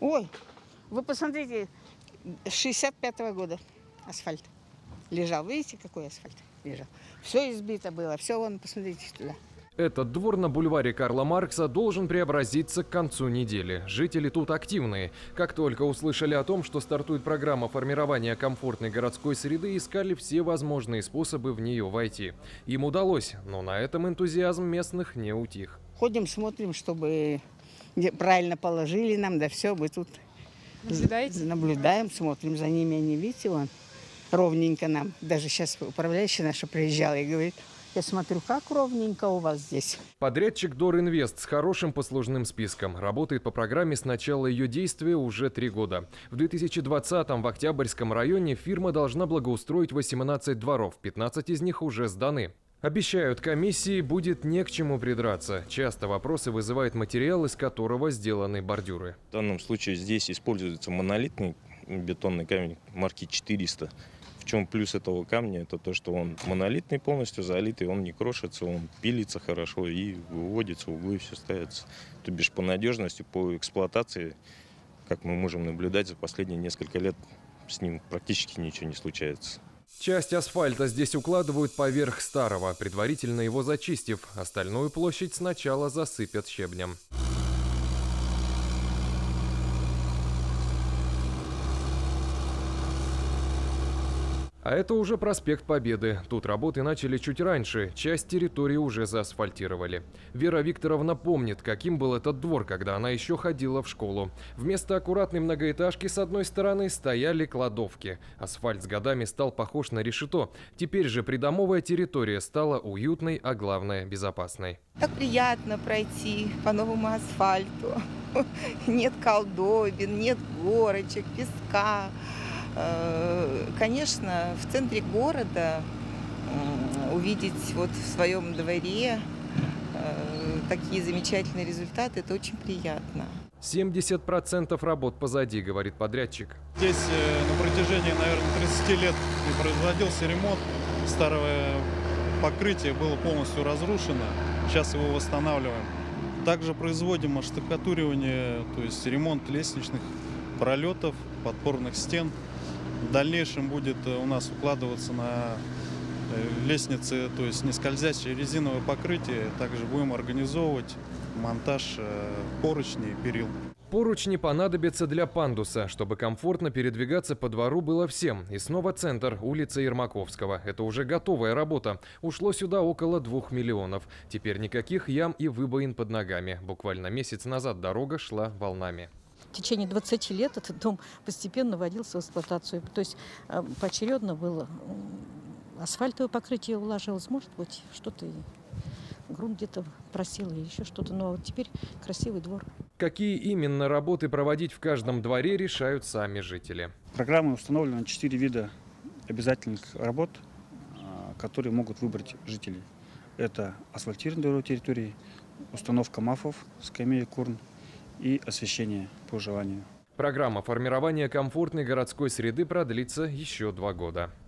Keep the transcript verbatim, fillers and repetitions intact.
Ой, вы посмотрите, шестьдесят пятого года асфальт лежал. Видите, какой асфальт лежал? Все избито было, все, вон, посмотрите туда. Этот двор на бульваре Карла Маркса должен преобразиться к концу недели. Жители тут активные. Как только услышали о том, что стартует программа формирования комфортной городской среды, искали все возможные способы в нее войти. Им удалось, но на этом энтузиазм местных не утих. Ходим, смотрим, чтобы правильно положили нам, да все, мы тут наблюдаете? Наблюдаем, смотрим за ними, они, видите, вон, ровненько нам. Даже сейчас управляющая наша приезжала и говорит: я смотрю, как ровненько у вас здесь. Подрядчик Доринвест с хорошим послужным списком. Работает по программе с начала ее действия уже три года. В две тысячи двадцатом в Октябрьском районе фирма должна благоустроить восемнадцать дворов, пятнадцать из них уже сданы. Обещают, комиссии будет не к чему придраться. Часто вопросы вызывает материал, из которого сделаны бордюры. В данном случае здесь используется монолитный бетонный камень марки четыреста. В чем плюс этого камня? Это то, что он монолитный, полностью залитый, он не крошится, он пилится хорошо и выводится, углы все ставятся. То бишь по надежности, по эксплуатации, как мы можем наблюдать за последние несколько лет, с ним практически ничего не случается. Часть асфальта здесь укладывают поверх старого, предварительно его зачистив. Остальную площадь сначала засыпят щебнем. А это уже проспект Победы. Тут работы начали чуть раньше, часть территории уже заасфальтировали. Вера Викторовна помнит, каким был этот двор, когда она еще ходила в школу. Вместо аккуратной многоэтажки с одной стороны стояли кладовки. Асфальт с годами стал похож на решето. Теперь же придомовая территория стала уютной, а главное – безопасной. Так приятно пройти по новому асфальту. Нет колдобин, нет горочек, песка. Конечно, в центре города увидеть вот в своем дворе такие замечательные результаты – это очень приятно. семьдесят процентов работ позади, говорит подрядчик. Здесь на протяжении, наверное, тридцати лет не производился ремонт. Старое покрытие было полностью разрушено. Сейчас его восстанавливаем. Также производим оштукатуривание, то есть ремонт лестничных пролетов, подпорных стен. В дальнейшем будет у нас укладываться на лестницы, то есть не скользящее резиновое покрытие. Также будем организовывать монтаж поручней и перил. Поручни понадобятся для пандуса, чтобы комфортно передвигаться по двору было всем. И снова центр, улица Ермаковского. Это уже готовая работа. Ушло сюда около двух миллионов. Теперь никаких ям и выбоин под ногами. Буквально месяц назад дорога шла волнами. В течение двадцати лет этот дом постепенно вводился в эксплуатацию. То есть поочередно было асфальтовое покрытие уложилось, может быть, что-то, грунт где-то просел или еще что-то. Но вот теперь красивый двор. Какие именно работы проводить в каждом дворе, решают сами жители. В программе установлено четыре вида обязательных работ, которые могут выбрать жители. Это асфальтирование территории, установка мафов, скамеек, урн и освещение по желанию. Программа формирования комфортной городской среды продлится еще два года.